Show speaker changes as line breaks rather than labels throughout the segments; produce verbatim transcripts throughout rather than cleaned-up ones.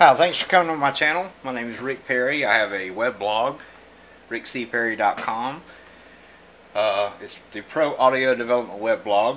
Hi, thanks for coming to my channel. My name is Rick Perry. I have a web blog, rick c perry dot com. Uh, it's the Pro Audio Development web blog.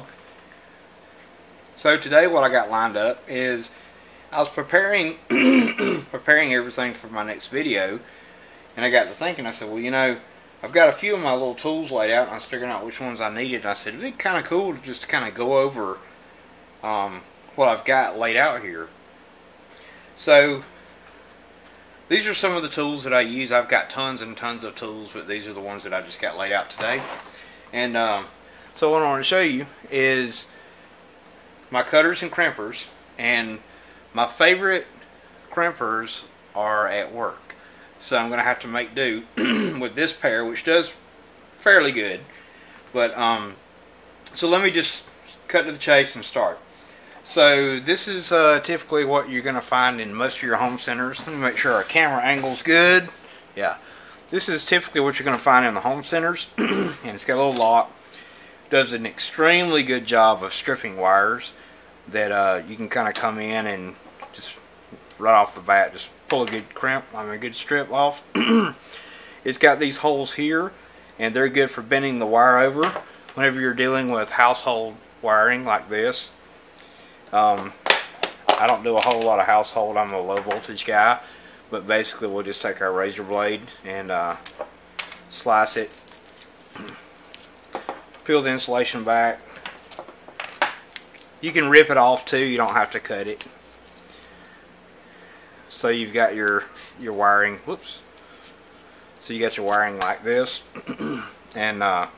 So today what I got lined up is I was preparing preparing everything for my next video, and I got to thinking, I said, well, you know, I've got a few of my little tools laid out, and I was figuring out which ones I needed. And I said, it'd be kind of cool to just kind of go over um, what I've got laid out here. So these are some of the tools that I use. I've got tons and tons of tools, but these are the ones that I just got laid out today. And um, so what I want to show you is my cutters and crimpers. And my favorite crimpers are at work, so I'm going to have to make do with this pair, which does fairly good. But um, so let me just cut to the chase and start. So this is uh, typically what you're going to find in most of your home centers. Let me make sure our camera angle's good. Yeah, this is typically what you're going to find in the home centers, and it's got a little lock. Does an extremely good job of stripping wires that uh, you can kind of come in and just right off the bat just pull a good crimp, I mean a good strip off. It's got these holes here, and they're good for bending the wire over whenever you're dealing with household wiring like this. Um, I don't do a whole lot of household. I'm a low voltage guy, but basically we'll just take our razor blade and uh, slice it, peel the insulation back. You can rip it off too, you don't have to cut it. So you've got your your wiring, whoops. So you got your wiring like this, and uh,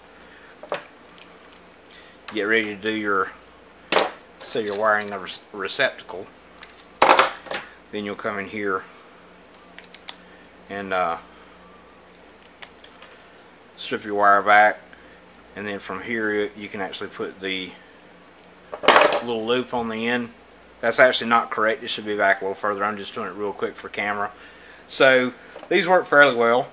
get ready to do your, so you're wiring the receptacle. Then you'll come in here and uh, strip your wire back, and then from here you can actually put the little loop on the end. That's actually not correct. It should be back a little further. I'm just doing it real quick for camera. So these work fairly well.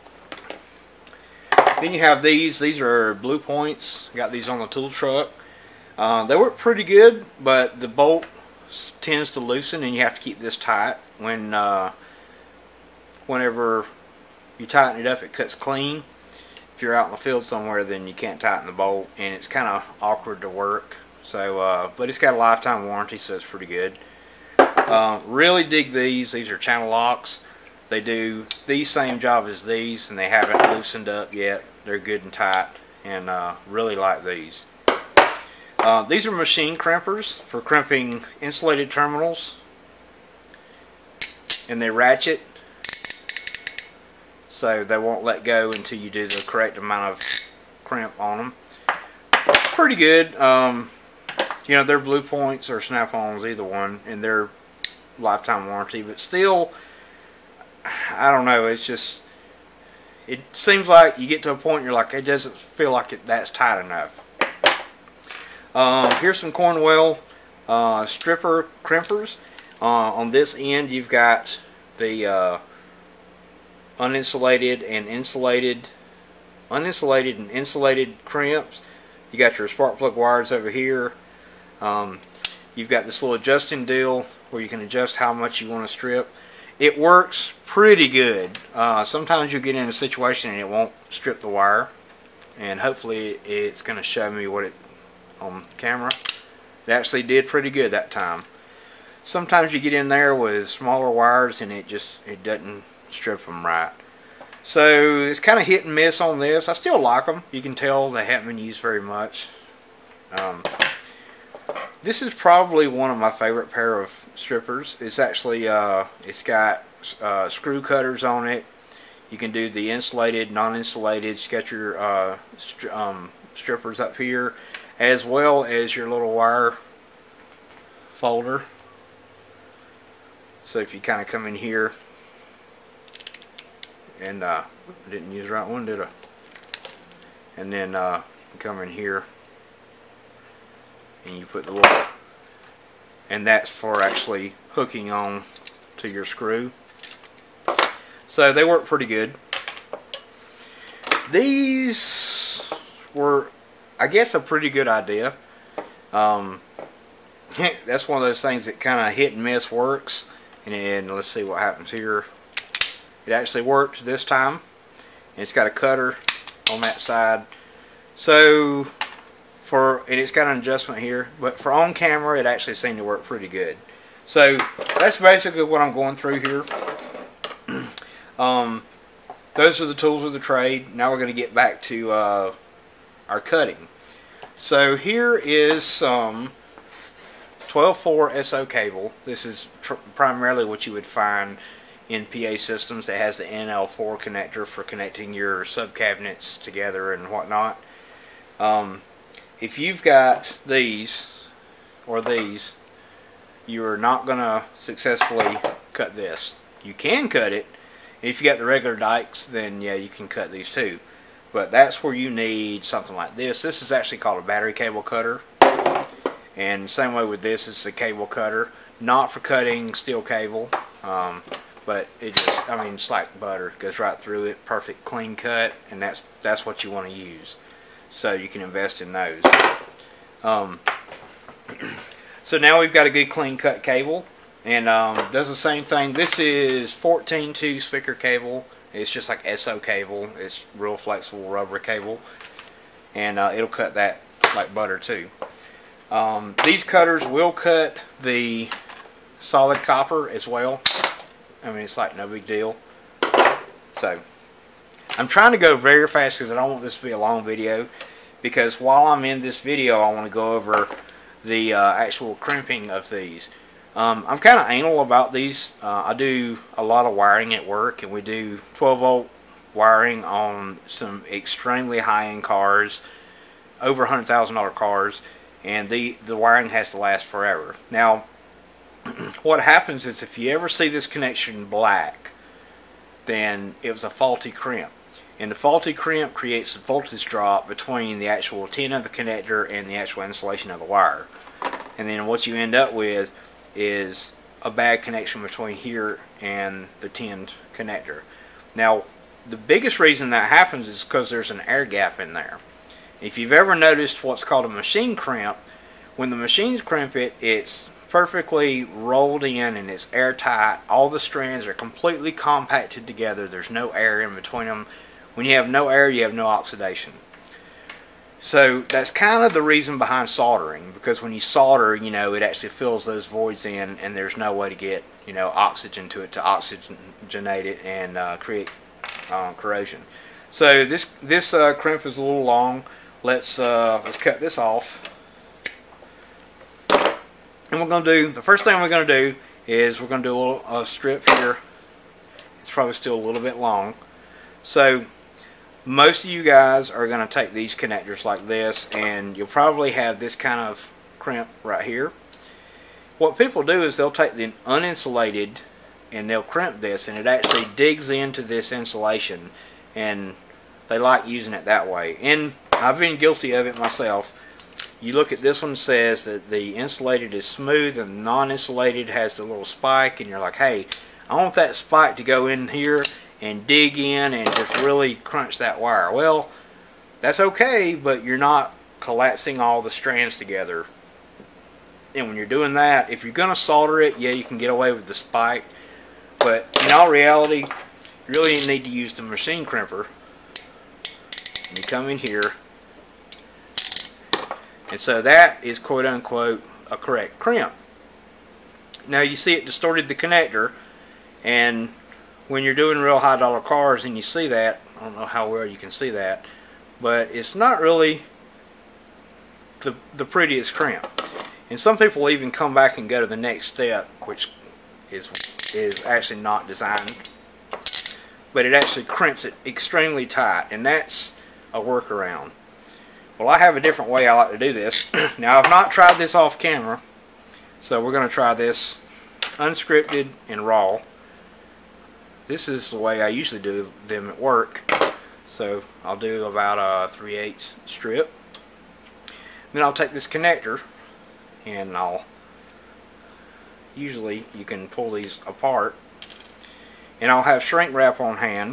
Then you have these. These are blue points. Got these on the tool truck. Uh, they work pretty good, but the bolt tends to loosen, and you have to keep this tight. When uh, whenever you tighten it up, it cuts clean. If you're out in the field somewhere, then you can't tighten the bolt, and it's kind of awkward to work. So, uh, but it's got a lifetime warranty, so it's pretty good. Uh, really dig these. These are channel locks. They do the same job as these, and they haven't loosened up yet. They're good and tight, and uh, really like these. Uh, these are machine crimpers for crimping insulated terminals, and they ratchet, so they won't let go until you do the correct amount of crimp on them. It's pretty good. Um, you know, they're blue points or snap-ons, either one, and they're lifetime warranty, but still, I don't know, it's just, it seems like you get to a point you're like, it doesn't feel like it, that's tight enough. Um, here's some Cornwell uh, stripper crimpers. Uh, on this end you've got the uh, uninsulated and insulated uninsulated and insulated crimps. You got your spark plug wires over here. Um, you've got this little adjusting deal where you can adjust how much you want to strip. It works pretty good. Uh, sometimes you'll get in a situation and it won't strip the wire, and hopefully it's going to show me what it on camera. It actually did pretty good that time. Sometimes you get in there with smaller wires and it just it doesn't strip them right. So it's kind of hit and miss on this. I still like them. You can tell they haven't been used very much. Um, this is probably one of my favorite pair of strippers. It's actually uh, it's got uh, screw cutters on it. You can do the insulated, non-insulated. You got your uh, stri um, strippers up here, as well as your little wire folder. So if you kind of come in here, and uh, I didn't use the right one, did I? And then uh, you come in here, and you put the little, and that's for actually hooking on to your screw. So they work pretty good. These were, I guess, a pretty good idea. Um, that's one of those things that kind of hit and miss works, And then let's see what happens here. It actually worked this time. And it's got a cutter on that side. So for, and it's got an adjustment here, but for on camera it actually seemed to work pretty good. So that's basically what I'm going through here. um, those are the tools of the trade. Now we're going to get back to uh, our cutting. So here is some twelve four S O cable. This is tr primarily what you would find in P A systems that has the N L four connector for connecting your sub-cabinets together and whatnot. Um, if you've got these or these, you're not going to successfully cut this. You can cut it. If you got the regular dikes, then yeah, you can cut these too. But that's where you need something like this. This is actually called a battery cable cutter. And same way with this, it's a cable cutter. Not for cutting steel cable. Um, but it just, I mean, it's like butter. It goes right through it. Perfect clean cut. And that's that's what you want to use. So you can invest in those. Um, so now we've got a good clean cut cable. And um, does the same thing. This is fourteen two speaker cable. It's just like S O cable. It's real flexible rubber cable. And uh, it'll cut that like butter too. Um, these cutters will cut the solid copper as well. I mean, it's like no big deal. So I'm trying to go very fast because I don't want this to be a long video. Because while I'm in this video, I want to go over the uh, actual crimping of these. Um, I'm kind of anal about these. Uh, I do a lot of wiring at work, and we do twelve volt wiring on some extremely high-end cars, over one hundred thousand dollar cars, and the, the wiring has to last forever. Now, what happens is if you ever see this connection black, then it was a faulty crimp. And the faulty crimp creates a voltage drop between the actual tin of the connector and the actual insulation of the wire. And then what you end up with is a bad connection between here and the tin connector. Now, the biggest reason that happens is because there's an air gap in there. If you've ever noticed what's called a machine crimp, when the machines crimp it, it's perfectly rolled in and it's airtight. All the strands are completely compacted together. There's no air in between them. When you have no air, you have no oxidation. So that's kind of the reason behind soldering, because when you solder, you know, it actually fills those voids in, and there's no way to get, you know, oxygen to it to oxygenate it and uh, create uh, corrosion. So this this uh, crimp is a little long. Let's uh, let's cut this off, and we're going to do the first thing we're going to do is we're going to do a little uh, strip here. It's probably still a little bit long, so most of you guys are going to take these connectors like this, and you'll probably have this kind of crimp right here. What people do is they'll take the uninsulated and they'll crimp this, and it actually digs into this insulation, and they like using it that way. And I've been guilty of it myself. You look at this one, says that the insulated is smooth and the non-insulated has the little spike, and you're like, hey, I want that spike to go in here and dig in and just really crunch that wire. Well, that's okay, but you're not collapsing all the strands together. And when you're doing that, if you're going to solder it, yeah, you can get away with the spike. But in all reality, you really need to use the machine crimper. And you come in here. And so that is quote unquote a correct crimp. Now you see it distorted the connector, and when you're doing real high dollar cars and you see that, I don't know how well you can see that, but it's not really the, the prettiest crimp. And some people even come back and go to the next step, which is, is actually not designed, but it actually crimps it extremely tight, and that's a workaround. Well, I have a different way I like to do this. Now, I've not tried this off camera, so we're going to try this unscripted and raw. This is the way I usually do them at work. So I'll do about a three eighths strip. Then I'll take this connector, and I'll, usually you can pull these apart, and I'll have shrink wrap on hand.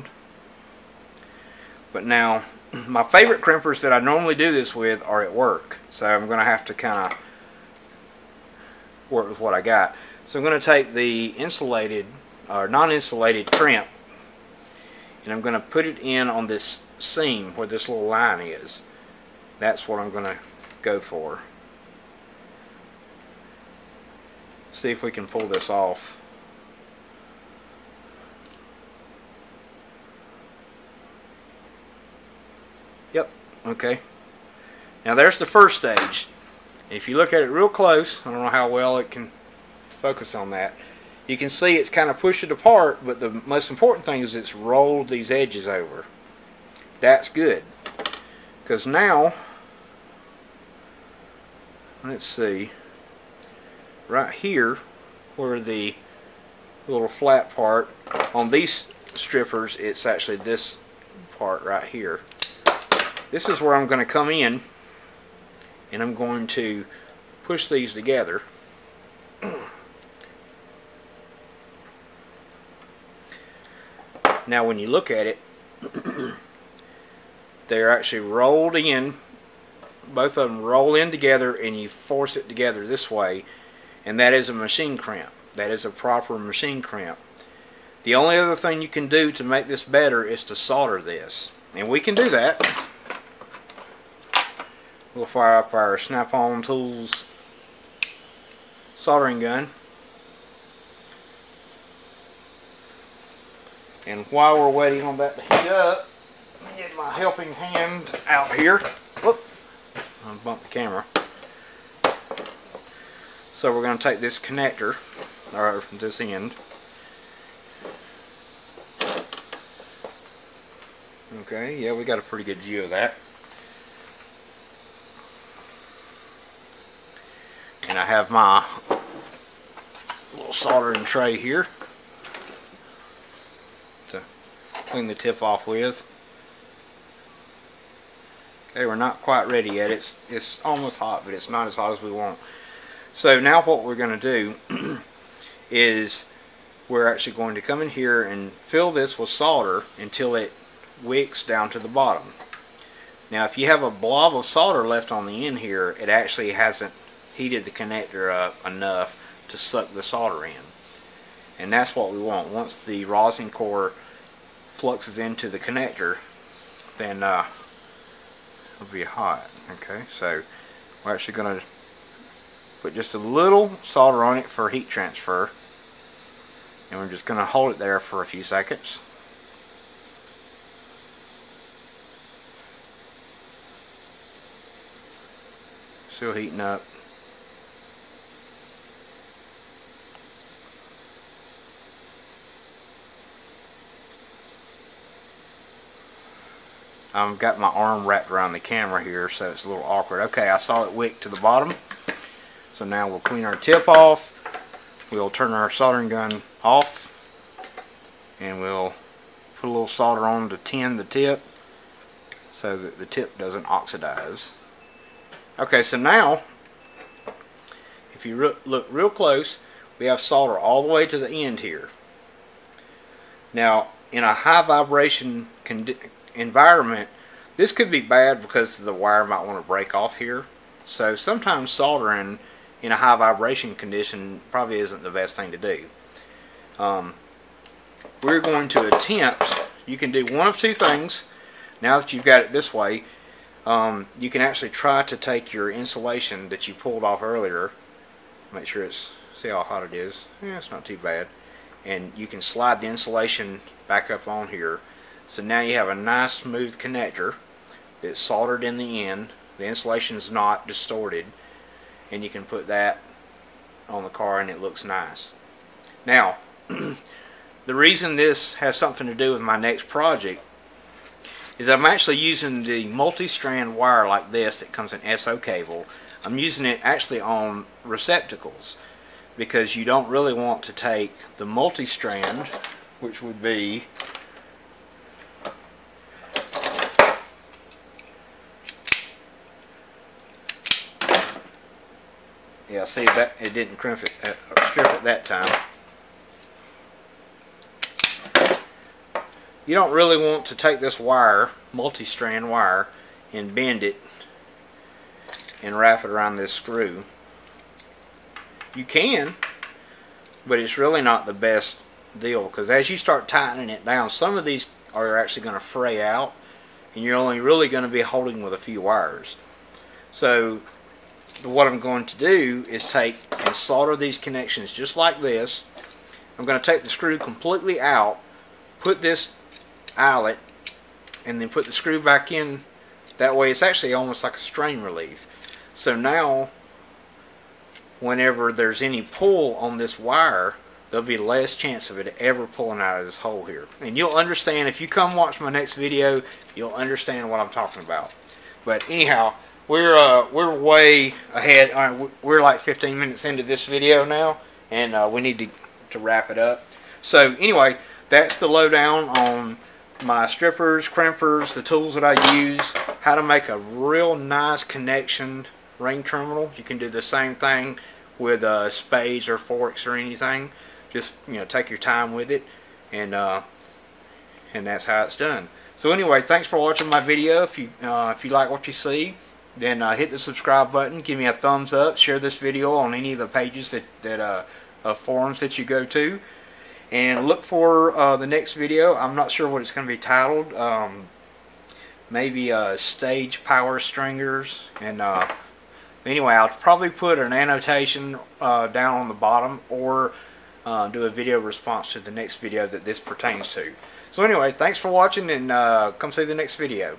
But now, my favorite crimpers that I normally do this with are at work, so I'm going to have to kind of work with what I got. So I'm going to take the insulated or non-insulated crimp, and I'm going to put it in on this seam where this little line is. That's what I'm going to go for. See if we can pull this off. Yep, okay. Now there's the first stage. If you look at it real close, I don't know how well it can focus on that. You can see it's kind of pushed it apart, but the most important thing is it's rolled these edges over. That's good. Because now, let's see, right here where the little flat part, on these strippers it's actually this part right here. This is where I'm going to come in, and I'm going to push these together. Now when you look at it, they're actually rolled in. Both of them roll in together, and you force it together this way, and that is a machine crimp. That is a proper machine crimp. The only other thing you can do to make this better is to solder this, and we can do that. We'll fire up our Snap-on Tools soldering gun. And while we're waiting on that to heat up, let me get my helping hand out here. Whoop! I bumped the camera. So we're going to take this connector, or this end. Okay, yeah, we got a pretty good view of that. And I have my little soldering tray here to clean the tip off with. Okay, we're not quite ready yet. It's it's almost hot, but it's not as hot as we want. So now what we're going to do is we're actually going to come in here and fill this with solder until it wicks down to the bottom. Now if you have a blob of solder left on the end here, it actually hasn't heated the connector up enough to suck the solder in. And that's what we want. Once the rosin core fluxes into the connector, then uh, it'll be hot. Okay, so we're actually going to put just a little solder on it for heat transfer, and we're just going to hold it there for a few seconds. Still heating up. I've got my arm wrapped around the camera here, so it's a little awkward. Okay, I saw it wick to the bottom. So now we'll clean our tip off. We'll turn our soldering gun off, and we'll put a little solder on to tin the tip so that the tip doesn't oxidize. Okay, so now if you look real close, we have solder all the way to the end here. Now in a high vibration environment, this could be bad because the wire might want to break off here. So sometimes soldering in a high vibration condition probably isn't the best thing to do. Um, we're going to attempt, you can do one of two things. Now that you've got it this way, um, you can actually try to take your insulation that you pulled off earlier, make sure it's, see how hot it is, yeah, it's not too bad, and you can slide the insulation back up on here. So now you have a nice smooth connector that's soldered in the end. The insulation is not distorted, and you can put that on the car and it looks nice. Now the reason this has something to do with my next project is I'm actually using the multi-strand wire like this that comes in S O cable. I'm using it actually on receptacles because you don't really want to take the multi-strand, which would be yeah, see that it didn't crimp it, uh, strip it that time. You don't really want to take this wire, multi-strand wire, and bend it and wrap it around this screw. You can, but it's really not the best deal, because as you start tightening it down, some of these are actually going to fray out, and you're only really going to be holding with a few wires. So what I'm going to do is take and solder these connections just like this. I'm going to take the screw completely out, put this eyelet, and then put the screw back in. That way it's actually almost like a strain relief. So now whenever there's any pull on this wire, there'll be less chance of it ever pulling out of this hole here. And you'll understand, if you come watch my next video, you'll understand what I'm talking about. But anyhow, we're uh, we're way ahead. Uh, we're like fifteen minutes into this video now, and uh, we need to, to wrap it up. So anyway, that's the lowdown on my strippers, crimpers, the tools that I use, how to make a real nice connection ring terminal. You can do the same thing with uh, spades or forks or anything. Just, you know, take your time with it, and uh, and that's how it's done. So anyway, thanks for watching my video. If you uh, if you like what you see, then uh, hit the subscribe button, give me a thumbs up, share this video on any of the pages that that uh, uh, forums that you go to, and look for uh, the next video. I'm not sure what it's going to be titled. Um, maybe uh, stage power stringers. And uh, anyway, I'll probably put an annotation uh, down on the bottom, or Uh, do a video response to the next video that this pertains to. So anyway, thanks for watching, and uh, come see the next video.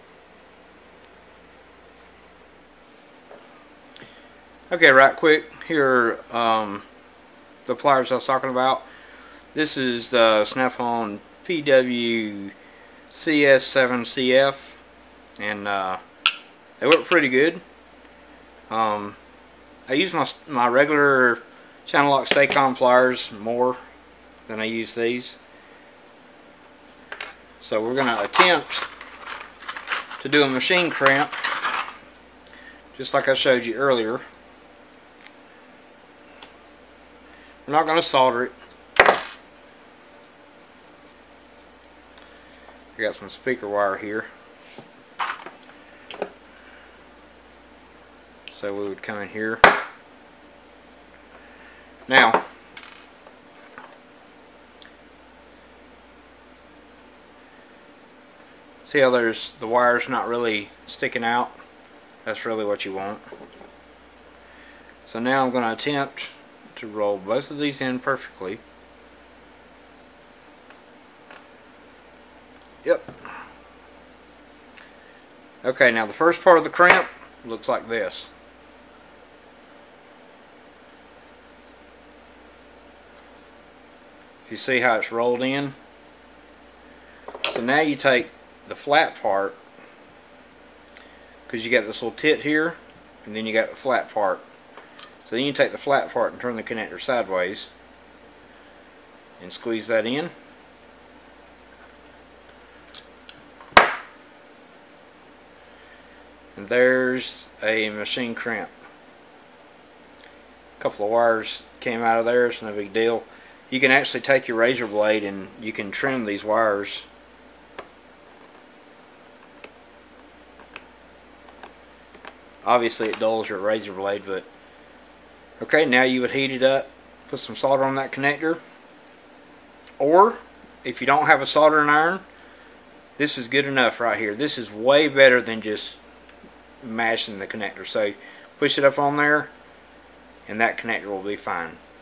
Okay, right quick, here um, the pliers I was talking about. This is the Snap-on P W C S seven C F, and uh, they work pretty good. Um, I use my, my regular channel lock Stay-On pliers more than I use these. So we're going to attempt to do a machine crimp just like I showed you earlier. We're not going to solder it. I got some speaker wire here. So we would come in here. Now, see how there's the wires not really sticking out? That's really what you want. So now I'm going to attempt to roll both of these in perfectly. Yep. Okay, now the first part of the crimp looks like this. You see how it's rolled in? So now you take the flat part, because you got this little tit here, and then you got the flat part. So then you take the flat part and turn the connector sideways and squeeze that in. And there's a machine crimp. A couple of wires came out of there, it's no big deal. You can actually take your razor blade and you can trim these wires. Obviously it dulls your razor blade, but okay, now you would heat it up, put some solder on that connector, or if you don't have a soldering iron, this is good enough right here. This is way better than just mashing the connector. So push it up on there and that connector will be fine.